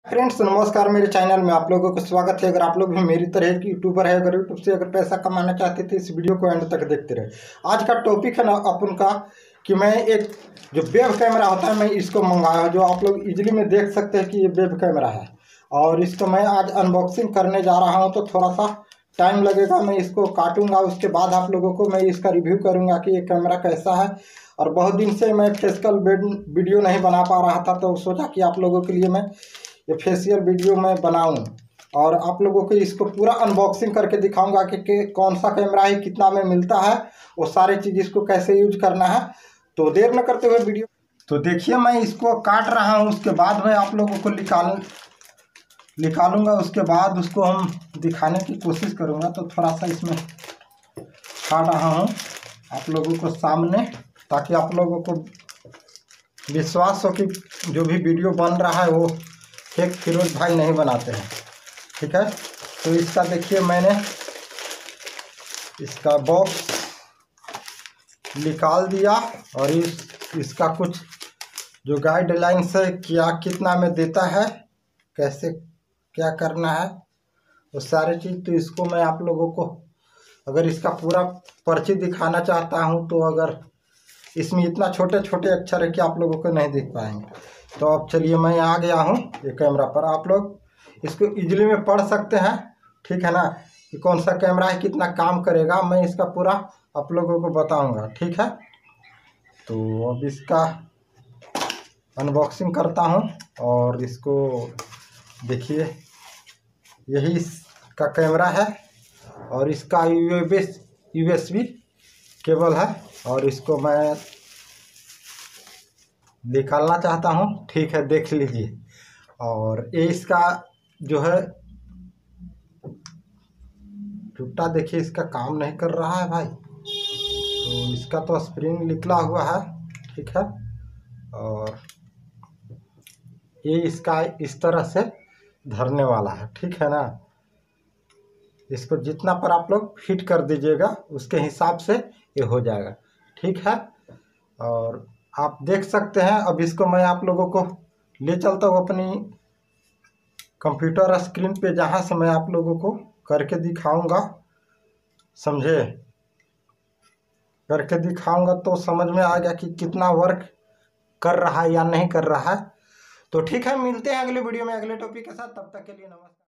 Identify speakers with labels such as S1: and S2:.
S1: Friends नमस्कार, मेरे channel में आप लोगों को स्वागत है। अगर आप लोग भी मेरी तरह की यूट्यूबर है, अगर यूट्यूब से अगर पैसा कमाना चाहते थे, इस वीडियो को एंड तक देखते रहे। आज का टॉपिक है ना अपन का कि मैं एक जो वेब कैमरा होता है मैं इसको मंगाया, जो आप लोग इजीली में देख सकते हैं कि ये वेब कैमरा है। और इसको मैं आज अनबॉक्सिंग करने जा रहा हूँ, तो थोड़ा सा टाइम लगेगा। मैं इसको काटूंगा, उसके बाद आप लोगों को मैं इसका रिव्यू करूँगा कि ये कैमरा कैसा है। और बहुत दिन से मैं फेशियल वीडियो नहीं बना पा रहा था, तो सोचा कि आप लोगों के लिए मैं ये फेशियल वीडियो मैं बनाऊं और आप लोगों को इसको पूरा अनबॉक्सिंग करके दिखाऊंगा कि कौन सा कैमरा है, कितना में मिलता है, वो सारे चीज़ इसको कैसे यूज करना है। तो देर न करते हुए वीडियो तो देखिए, मैं इसको काट रहा हूं, उसके बाद मैं आप लोगों को निकालूंगा। उसके बाद उसको हम दिखाने की कोशिश करूंगा। तो थोड़ा सा इसमें छाड़ रहा हूं आप लोगों को सामने, ताकि आप लोगों को विश्वास हो कि जो भी वीडियो बन रहा है वो फेक फिरोज भाई नहीं बनाते हैं। ठीक है, तो इसका देखिए, मैंने इसका बॉक्स निकाल दिया और इसका कुछ जो गाइडलाइंस है, क्या कितना में देता है, कैसे क्या करना है, वो सारी चीज़। तो इसको मैं आप लोगों को अगर इसका पूरा पर्ची दिखाना चाहता हूँ, तो अगर इसमें इतना छोटे छोटे अक्षर है कि आप लोगों को नहीं दिख पाएंगे। तो अब चलिए, मैं आ गया हूँ ये कैमरा पर। आप लोग इसको इजीली में पढ़ सकते हैं, ठीक है ना, कि कौन सा कैमरा है, कितना काम करेगा। मैं इसका पूरा आप लोगों को बताऊंगा, ठीक है। तो अब इसका अनबॉक्सिंग करता हूँ और इसको देखिए, यही इसका कैमरा है और इसका USB केबल है। और इसको मैं निकालना चाहता हूँ, ठीक है, देख लीजिए। और ये इसका जो है टूटा, देखिए इसका काम नहीं कर रहा है भाई। तो इसका तो स्प्रिंग निकला हुआ है, ठीक है। और ये इसका इस तरह से धरने वाला है, ठीक है ना। इसको जितना पर आप लोग फिट कर दीजिएगा, उसके हिसाब से ये हो जाएगा, ठीक है। और आप देख सकते हैं, अब इसको मैं आप लोगों को ले चलता हूँ अपनी कंप्यूटर स्क्रीन पे, जहाँ से मैं आप लोगों को करके दिखाऊंगा, समझे। करके दिखाऊंगा तो समझ में आ गया कि कितना वर्क कर रहा है या नहीं कर रहा है। तो ठीक है, मिलते हैं अगले वीडियो में अगले टॉपिक के साथ। तब तक के लिए नमस्कार।